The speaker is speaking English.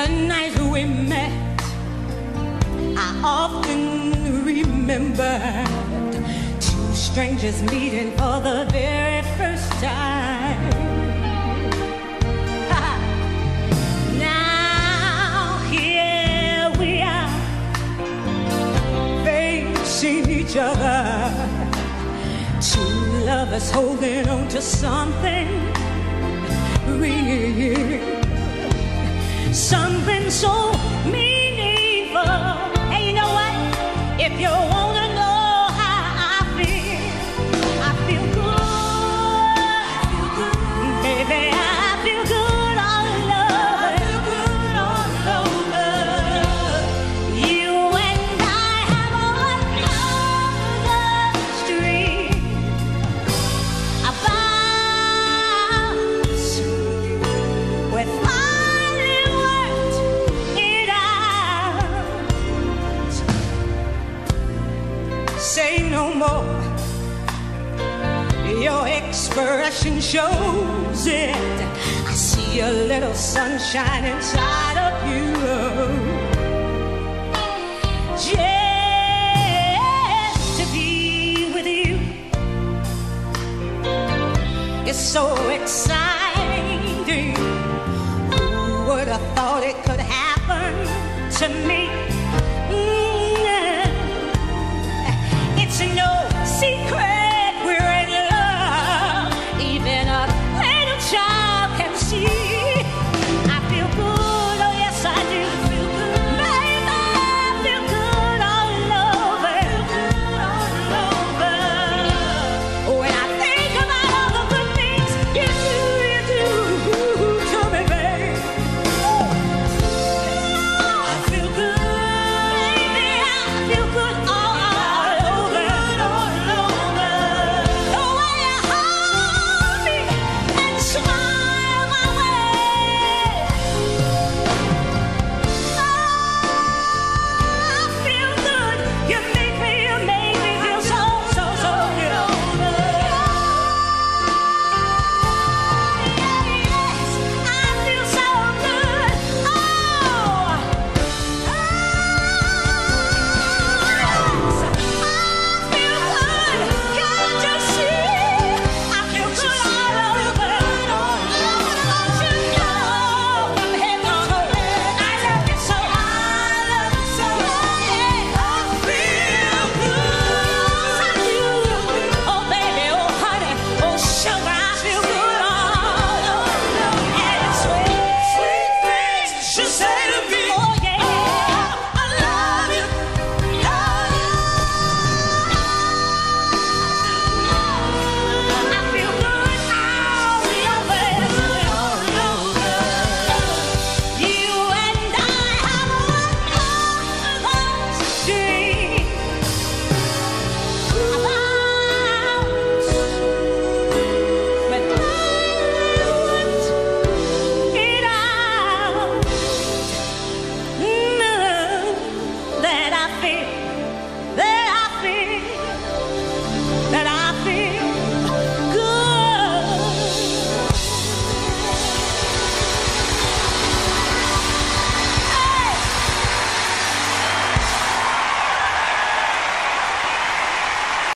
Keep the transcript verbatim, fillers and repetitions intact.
night we met, I often remembered two strangers meeting for the very first time. Now here we are, facing each other, two lovers holding on to something real. Something so meaningful. Hey, you know what? If you wanna know how I feel, I feel good. Baby, I feel good all over. All over. You and I have another stream about with say no more. Your expression shows it. I see a little sunshine inside of you. Just to be with you is so exciting. Who would have thought it could happen to me?